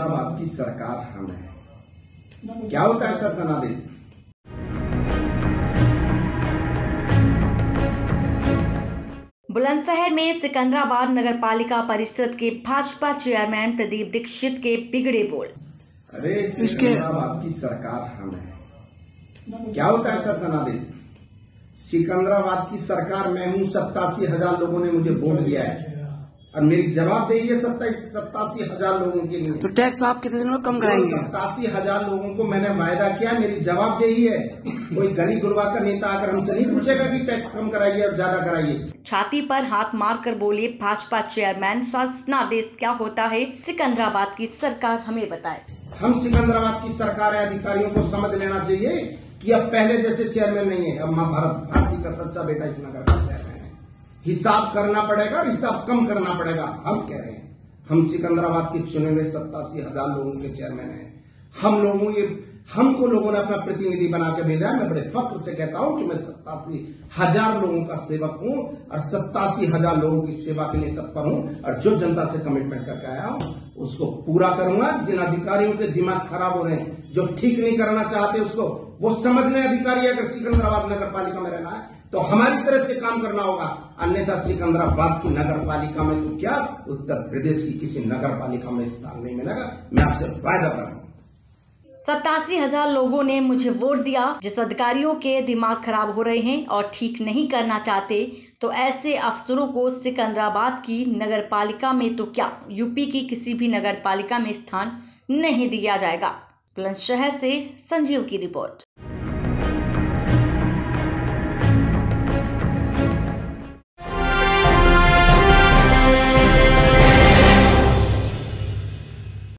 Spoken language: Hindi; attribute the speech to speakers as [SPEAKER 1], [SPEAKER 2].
[SPEAKER 1] सिकंदराबाद की सरकार हम है। क्या होता है शासनादेश?
[SPEAKER 2] बुलंदशहर में सिकंदराबाद नगर पालिका परिषद के भाजपा चेयरमैन प्रदीप दीक्षित के बिगड़े बोल।
[SPEAKER 1] अरे सिकंदराबाद की सरकार हम है। क्या होता है शासनादेश? सिकंदराबाद की सरकार मैं हूं। 87,000 लोगों ने मुझे वोट दिया है और मेरी जवाबदेही है 87,000 लोगों के लिए।
[SPEAKER 3] तो टैक्स आप कितने दिनों में कम कराएंगे?
[SPEAKER 1] 87,000 लोगों को मैंने वायदा किया, मेरी जवाबदेही है। कोई गली गुरबा का नेता आकर हमसे नहीं पूछेगा कि टैक्स कम कराइए और ज्यादा कराइए।
[SPEAKER 2] छाती पर हाथ मारकर बोले भाजपा चेयरमैन, शासनादेश क्या होता है? सिकंदराबाद की सरकार हमें बताए।
[SPEAKER 1] हम सिकंदराबाद की सरकार है, अधिकारियों को समझ लेना चाहिए कि अब पहले जैसे चेयरमैन नहीं है। अब मां भारती का सच्चा बेटा इस नगर का चेयरमैन है। हिसाब करना पड़ेगा और हिसाब कम करना पड़ेगा। हम कह रहे हैं, हम सिकंदराबाद के चुने हुए 87,000 लोगों के चेयरमैन हैं। हमको लोगों ने अपना प्रतिनिधि बना के भेजा है। मैं बड़े फख्र से कहता हूं कि मैं 87,000 लोगों का सेवक हूं और 87,000 लोगों की सेवा के लिए तत्पर हूं और जो जनता से कमिटमेंट करके आया हूं उसको पूरा करूंगा। जिन अधिकारियों के दिमाग खराब हो रहे हैं, जो ठीक नहीं करना चाहते, उसको वो समझ लें अधिकारी, अगर सिकंदराबाद नगर पालिका में रहना है तो हमारी तरह से काम करना होगा। अन्यथा सिकंदराबाद की नगर पालिका में तो क्या, उत्तर प्रदेश की किसी नगर पालिका में स्थान नहीं मिलेगा। मैं आपसे वायदा कर रहा हूं।
[SPEAKER 2] 87,000 लोगों ने मुझे वोट दिया। जिस अधिकारियों के दिमाग खराब हो रहे हैं और ठीक नहीं करना चाहते, तो ऐसे अफसरों को सिकंदराबाद की नगर पालिका में तो क्या, यूपी की किसी भी नगर पालिका में स्थान नहीं दिया जाएगा। बुलंदशहर से संजीव की रिपोर्ट।